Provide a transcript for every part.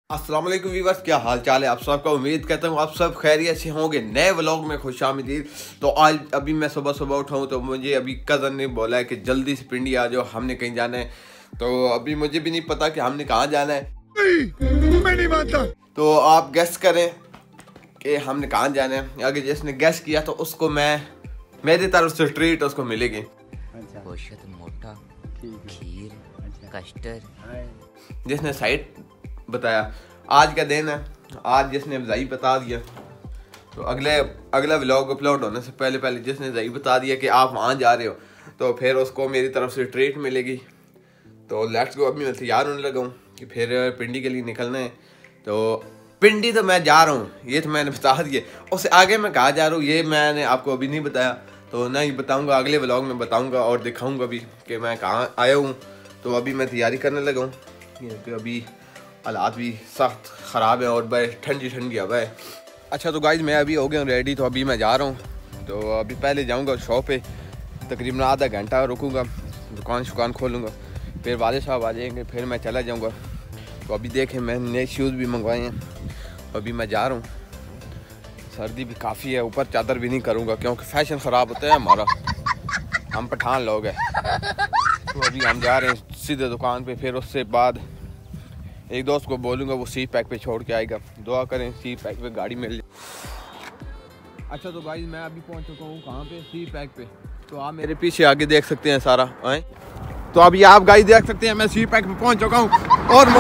अस्सलाम वालेकुम व्यूअर्स, क्या हाल चाल है आप सबका। उम्मीद करता हूँ आप सब खैरियत से होंगे। नए व्लॉग में खुशामदीद। तो आज अभी मैं सुबह सुबह उठाऊँ तो मुझे अभी कज़न ने बोला है कि जल्दी से पिंडी आ जाओ, हमने कहीं जाना है। तो अभी मुझे भी नहीं पता कि हमने कहाँ जाना है। मैं नहीं मानता। तो आप गेस करें कि हमने कहाँ जाना है। अगर जिसने गेस किया तो उसको मेरी तरफ से ट्रीट उसको मिलेगी। मोटा खीर कस्टर्ड। जिसने साइट बताया आज का दिन है, आज जिसने ज़ही बता दिया तो अगला व्लॉग अपलोड होने से पहले जिसने ज़ही बता दिया कि आप वहाँ जा रहे हो तो फिर उसको मेरी तरफ से ट्रीट मिलेगी। तो लेट्स गो। अभी मैं तैयार होने लगा हूँ कि फिर पिंडी के लिए निकलना है। तो पिंडी तो मैं जा रहा हूँ, ये तो मैंने बता दिया। उससे आगे मैं कहाँ जा रहा हूँ ये मैंने आपको अभी नहीं बताया, तो ना ही बताऊँगा, अगले व्लॉग में बताऊँगा और दिखाऊँगा भी कि मैं कहाँ आया हूँ। तो अभी मैं तैयारी करने लगा हूँ कि अभी हालात भी सख्त ख़राब है और भाई ठंडी हवा है। अच्छा तो गाइज मैं अभी हो गया हूँ रेडी। तो अभी मैं जा रहा हूँ। तो अभी पहले जाऊँगा शॉप पे, तकरीबन आधा घंटा रुकूँगा, दुकान खोलूँगा, फिर वाले साहब आ जाएंगे, फिर मैं चला जाऊँगा। तो अभी देखें मैंने नए शूज़ भी मंगवाए हैं। अभी मैं जा रहा हूँ, सर्दी भी काफ़ी है, ऊपर चादर भी नहीं करूँगा क्योंकि फैशन ख़राब होता है हमारा, हम पठान लोग हैं। तो अभी हम जा रहे हैं सीधे दुकान पे, फिर उससे बाद एक दोस्त को बोलूँगा वो सी पैक पे छोड़ के आएगा। दुआ करें सी पैक पे गाड़ी मिल जाए। अच्छा तो भाई मैं अभी पहुंच चुका हूँ कहाँ पे, सी पैक पे। तो आप मेरे पीछे आगे देख सकते हैं सारा आए। तो अभी आप गाइस देख सकते हैं मैं सी पैक पे पहुंच चुका हूँ और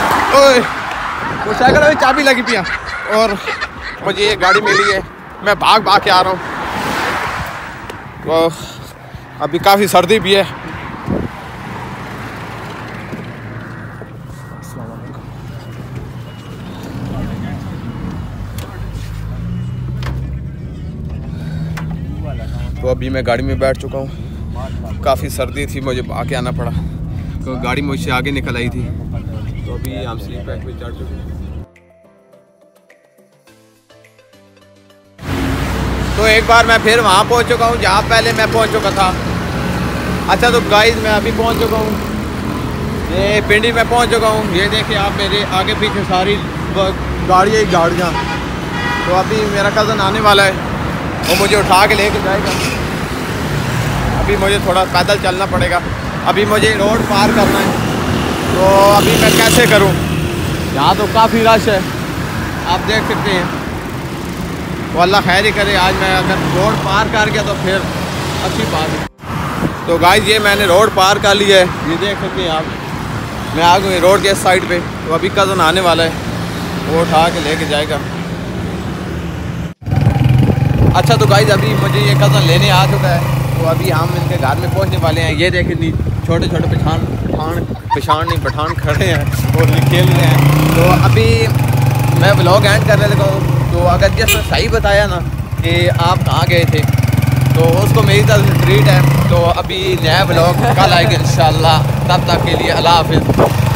वो साइकिल में चाबी लगी पिया और मुझे ये गाड़ी मिली है, मैं भाग के आ रहा हूँ। तो अभी काफ़ी सर्दी भी है। तो अभी मैं गाड़ी में बैठ चुका हूँ, काफ़ी सर्दी थी, मुझे आके आना पड़ा तो गाड़ी मुझसे आगे निकल आई थी। तो अभी हम स्लीप पैक पे चढ़ चुके हैं। तो एक बार मैं फिर वहाँ पहुँच चुका हूँ जहाँ पहले मैं पहुँच चुका था। अच्छा तो गाइस मैं अभी पहुँच चुका हूँ, ये पिंडी में पहुँच चुका हूँ। ये देखिए आप मेरे आगे पीछे सारी गाड़ियाँ। तो अभी मेरा कज़न आने वाला है, वो मुझे उठा के लेके जाएगा। अभी मुझे थोड़ा पैदल चलना पड़ेगा, अभी मुझे रोड पार करना है। तो अभी मैं कैसे करूं, यहाँ तो काफ़ी रश है आप देख सकते हैं। तो अल्लाह खैर ही करे, आज मैं अगर रोड पार कर गया तो फिर अच्छी बात है। तो गाइस ये मैंने रोड पार कर लिया है, ये देख सकते हैं आप, मैं आ गई रोड के इस साइड पे। तो अभी कज़न आने वाला है, वो उठा के लेके जाएगा। अच्छा तो गाइस अभी मुझे ये कज़न लेने आ चुका है, तो अभी हम इनके घर में पहुंचने वाले हैं। ये देखें छोटे पठान खड़े हैं और ये खेल रहे हैं। तो अभी मैं व्लॉग एंड करने लगा हूँ। तो अगर जिसने सही बताया ना कि आप कहाँ गए थे तो उसको मेरी तरफ से ट्रीट है। तो अभी नया व्लॉग कल आएगा इंशाल्लाह, तब तक के लिए अल्लाह हाफिज़।